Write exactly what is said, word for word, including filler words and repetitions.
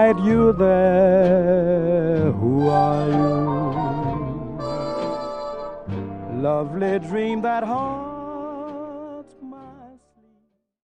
night you there, who are you? Lovely dream that haunts